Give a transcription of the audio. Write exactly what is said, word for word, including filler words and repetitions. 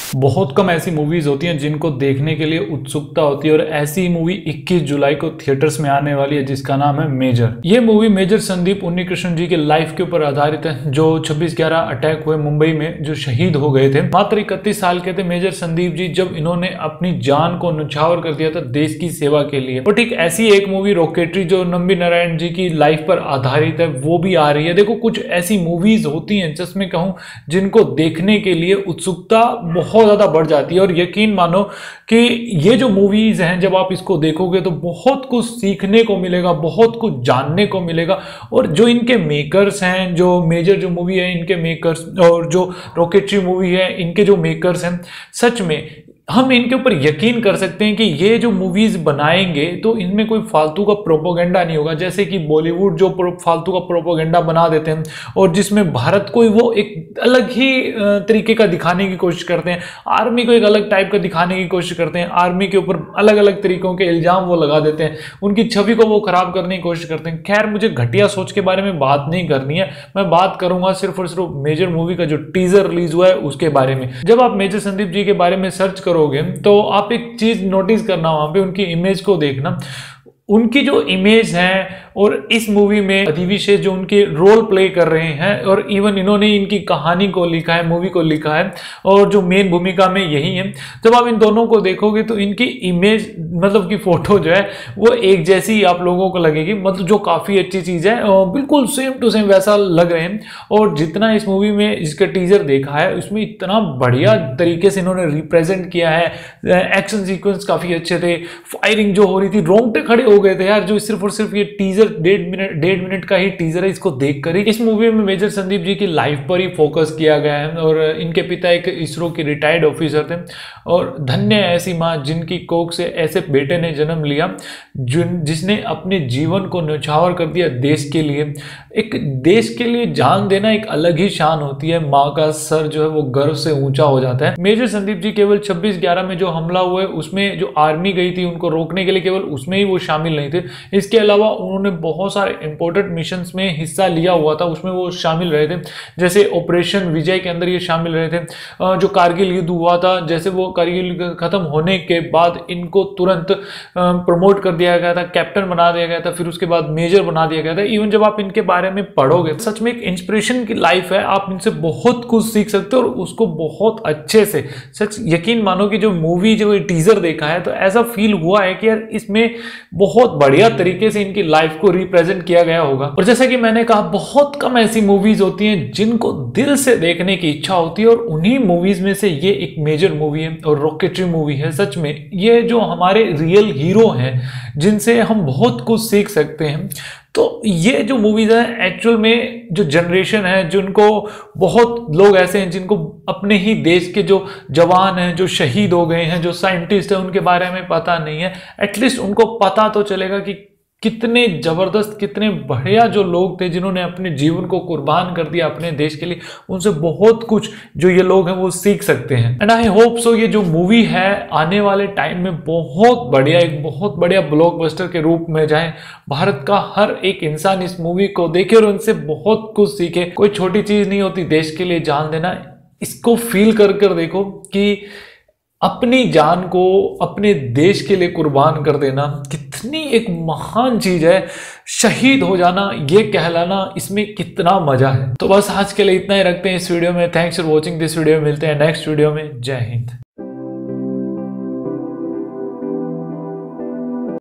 बहुत कम ऐसी मूवीज होती हैं जिनको देखने के लिए उत्सुकता होती है और ऐसी मूवी इक्कीस जुलाई को थिएटर्स में आने वाली है जिसका नाम है मेजर। ये मूवी मेजर संदीप उन्नीकृष्णन जी के लाइफ के ऊपर आधारित है, जो छब्बीस ग्यारह अटैक हुए मुंबई में, जो शहीद हो गए थे। मात्र इकतीस साल के थे मेजर संदीप जी जब इन्होंने अपनी जान को न्यौछावर कर दिया था देश की सेवा के लिए। और ठीक ऐसी एक मूवी रॉकेटरी जो नंबी नारायण जी की लाइफ पर आधारित है वो भी आ रही है। देखो, कुछ ऐसी मूवीज होती हैं जिसमें कहूं जिनको देखने के लिए उत्सुकता बहुत ज्यादा बढ़ जाती है। और यकीन मानो कि ये जो मूवीज हैं जब आप इसको देखोगे तो बहुत कुछ सीखने को मिलेगा, बहुत कुछ जानने को मिलेगा। और जो इनके मेकर्स हैं, जो मेजर जो मूवी है इनके मेकर्स, और जो रॉकेटरी मूवी है इनके जो मेकर्स हैं, सच में हम इनके ऊपर यकीन कर सकते हैं कि ये जो मूवीज बनाएंगे तो इनमें कोई फालतू का प्रोपोगेंडा नहीं होगा। जैसे कि बॉलीवुड जो फालतू का प्रोपोगेंडा बना देते हैं और जिसमें भारत को वो एक अलग ही तरीके का दिखाने की कोशिश करते हैं, आर्मी को एक अलग टाइप का दिखाने की कोशिश करते हैं, आर्मी के ऊपर अलग अलग तरीकों के इल्जाम वो लगा देते हैं, उनकी छवि को वो खराब करने की कोशिश करते हैं। खैर, मुझे घटिया सोच के बारे में बात नहीं करनी है, मैं बात करूंगा सिर्फ और सिर्फ मेजर मूवी का जो टीजर रिलीज हुआ है उसके बारे में। जब आप मेजर संदीप जी के बारे में सर्च करो तो आप एक चीज नोटिस करना, वहां पे उनकी इमेज को देखना। उनकी जो इमेज है और इस मूवी में अधिविशेष जो उनके रोल प्ले कर रहे हैं, और इवन इन्होंने इनकी कहानी को लिखा है, मूवी को लिखा है, और जो मेन भूमिका में यही है। जब आप इन दोनों को देखोगे तो इनकी इमेज मतलब की फोटो जो है वो एक जैसी आप लोगों को लगेगी, मतलब जो काफी अच्छी चीज है, बिल्कुल सेम टू सेम वैसा लग रहे हैं। और जितना इस मूवी में इसका टीजर देखा है उसमें इतना बढ़िया तरीके से इन्होंने रिप्रेजेंट किया है। एक्शन सीक्वेंस काफी अच्छे थे, फायरिंग जो हो रही थी रोंगटे खड़े हो गए थे यार। जो सिर्फ और सिर्फ ये टीजर डेढ़ मिनट डेढ़ मिनट का ही टीजर है, इसको देखकर ही इस मूवी में मेजर संदीप जी की लाइफ पर ही फोकस किया गया है। और इनके पिता एक इसरो के रिटायर्ड ऑफिसर थे, और धन्य ऐसी माँ जिनकी कोख से ऐसे बेटे ने जन्म लिया जिन जिसने अपने जीवन को न्यौछावर कर दिया देश के लिए। एक देश के लिए जान देना एक अलग ही शान होती है, माँ का सर जो है वो गर्व से ऊंचा हो जाता है। मेजर संदीप जी केवल छब्बीस ग्यारह में जो हमला हुआ है उसमें जो आर्मी गई थी उनको रोकने के लिए, केवल उसमें ही वो शामिल नहीं थे। इसके अलावा उन्होंने बहुत सारे इंपॉर्टेंट मिशंस में हिस्सा लिया हुआ था, उसमें वो शामिल रहे थे। जैसे ऑपरेशन विजय के अंदर ये शामिल रहे थे। जो कारगिल युद्ध हुआ था, जैसे वो कारगिल खत्म होने के बाद इनको तुरंत प्रमोट कर दिया गया था, कैप्टन बना दिया गया था, फिर उसके बाद मेजर बना दिया गया था। इवन जब आप इनके बारे में पढ़ोगे सच में एक इंस्पिरेशन की लाइफ है, आप इनसे बहुत कुछ सीख सकते हो और उसको बहुत अच्छे से, सच यकीन मानो कि जो मूवी जो टीजर देखा है तो ऐसा फील हुआ है कि यार इसमें बहुत बढ़िया तरीके से इनकी लाइफ को रिप्रेजेंट किया गया होगा। और जैसा कि मैंने कहा, बहुत कम ऐसी मूवीज होती हैं जिनको दिल से देखने की इच्छा होती है, और उन्हीं मूवीज में से ये एक मेजर मूवी है और रॉकेटरी मूवी है। सच में ये जो हमारे रियल हीरो हैं जिनसे हम बहुत कुछ सीख सकते हैं। तो ये जो मूवीज है एक्चुअल में जो जनरेशन है, जिनको बहुत लोग ऐसे हैं जिनको अपने ही देश के जो जवान हैं जो शहीद हो गए हैं, जो साइंटिस्ट हैं, उनके बारे में पता नहीं है, एटलीस्ट उनको पता तो चलेगा कि कितने जबरदस्त, कितने बढ़िया जो लोग थे जिन्होंने अपने जीवन को कुर्बान कर दिया अपने देश के लिए। उनसे बहुत कुछ जो ये लोग हैं वो सीख सकते हैं। एंड आई होप सो ये जो मूवी है आने वाले टाइम में बहुत बढ़िया, एक बहुत बढ़िया ब्लॉकबस्टर के रूप में जाए। भारत का हर एक इंसान इस मूवी को देखे और उनसे बहुत कुछ सीखे। कोई छोटी चीज नहीं होती देश के लिए जान देना। इसको फील कर कर देखो कि अपनी जान को अपने देश के लिए कुर्बान कर देना कितनी एक महान चीज है। शहीद हो जाना, ये कहलाना, इसमें कितना मजा है। तो बस आज के लिए इतना ही रखते हैं इस वीडियो में। Thanks for watching this video. मिलते हैं नेक्स्ट वीडियो में। जय हिंद।